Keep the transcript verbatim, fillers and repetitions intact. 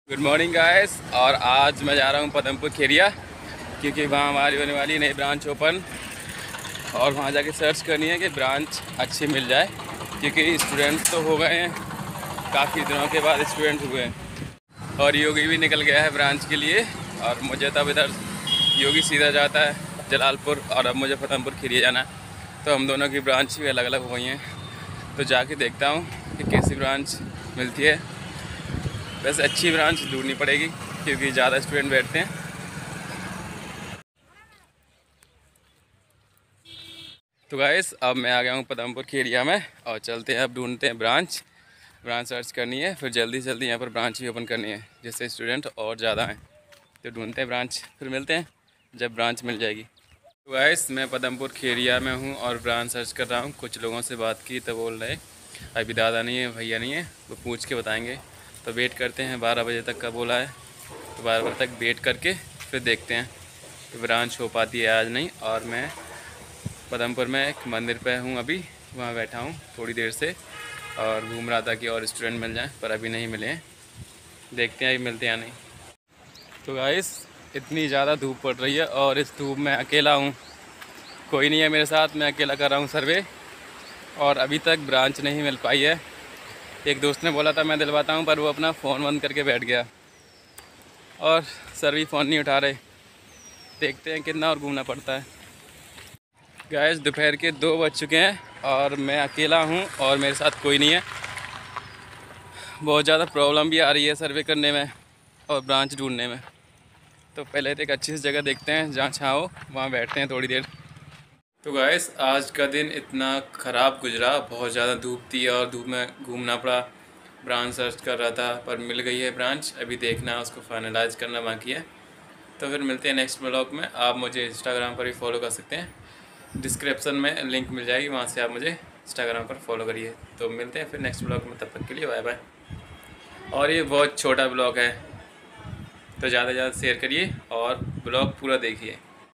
Good morning guys. और आज मैं जा रहा हूँ पदमपुर खेरिया, क्योंकि वहाँ हमारी होने वाली नई ब्रांच ओपन, और वहाँ जाके सर्च करनी है कि ब्रांच अच्छी मिल जाए, क्योंकि स्टूडेंट्स तो हो गए हैं, काफ़ी दिनों के बाद स्टूडेंट हुए हैं। और योगी भी निकल गया है ब्रांच के लिए, और मुझे तब इधर योगी सीधा जाता है जलालपुर, और अब मुझे पदमपुर खेरिया जाना है। तो हम दोनों की ब्रांच भी अलग अलग हो गई हैं, तो जाके देखता हूँ कि कैसी ब्रांच मिलती है। वैसे अच्छी ब्रांच ढूंढनी पड़ेगी, क्योंकि ज़्यादा स्टूडेंट बैठते हैं। तो गाइस अब मैं आ गया हूँ पदमपुर खेरिया में, और चलते हैं अब ढूंढते हैं ब्रांच ब्रांच सर्च करनी है, फिर जल्दी जल्दी यहाँ पर ब्रांच भी ओपन करनी है, जिससे स्टूडेंट और ज़्यादा हैं। तो ढूंढते हैं ब्रांच, फिर मिलते हैं जब ब्रांच मिल जाएगी। तो गाइस मैं पदमपुर खेरिया में हूँ और ब्रांच सर्च कर रहा हूँ। कुछ लोगों से बात की तो बोल रहे अभी दादा नहीं है, भैया नहीं है, वो पूछ के बताएँगे। तो वेट करते हैं, बारह बजे तक का बोला है, तो बारह बजे तक वेट करके फिर देखते हैं कि ब्रांच हो पाती है आज नहीं। और मैं पदमपुर में एक मंदिर पे हूँ, अभी वहाँ बैठा हूँ थोड़ी देर से, और घूम रहा था कि और स्टूडेंट मिल जाएं, पर अभी नहीं मिले हैं। देखते हैं अभी मिलते हैं या नहीं। तो गाइस इतनी ज़्यादा धूप पड़ रही है, और इस धूप में अकेला हूँ, कोई नहीं है मेरे साथ, मैं अकेला कर रहा हूँ सर्वे, और अभी तक ब्रांच नहीं मिल पाई है। एक दोस्त ने बोला था मैं दिलवाता हूँ, पर वो अपना फ़ोन बंद करके बैठ गया, और सर भी फ़ोन नहीं उठा रहे। देखते हैं कितना और घूमना पड़ता है। गाइस दोपहर के दो बज चुके हैं, और मैं अकेला हूँ और मेरे साथ कोई नहीं है। बहुत ज़्यादा प्रॉब्लम भी आ रही है सर्वे करने में और ब्रांच ढूंढने में। तो पहले तो एक अच्छी सी जगह देखते हैं जहाँ छाँव हो, वहाँ बैठते हैं थोड़ी देर। तो गाइस आज का दिन इतना ख़राब गुजरा, बहुत ज़्यादा धूप थी और धूप में घूमना पड़ा। ब्रांच सर्च कर रहा था, पर मिल गई है ब्रांच, अभी देखना है, उसको फाइनलाइज करना बाकी है। तो फिर मिलते हैं नेक्स्ट ब्लॉग में। आप मुझे इंस्टाग्राम पर भी फॉलो कर सकते हैं, डिस्क्रिप्शन में लिंक मिल जाएगी, वहाँ से आप मुझे इंस्टाग्राम पर फॉलो करिए। तो मिलते हैं फिर नेक्स्ट ब्लॉग में, तब तक के लिए बाय बाय। और ये बहुत छोटा ब्लॉग है, तो ज़्यादा से ज़्यादा शेयर करिए और ब्लॉग पूरा देखिए।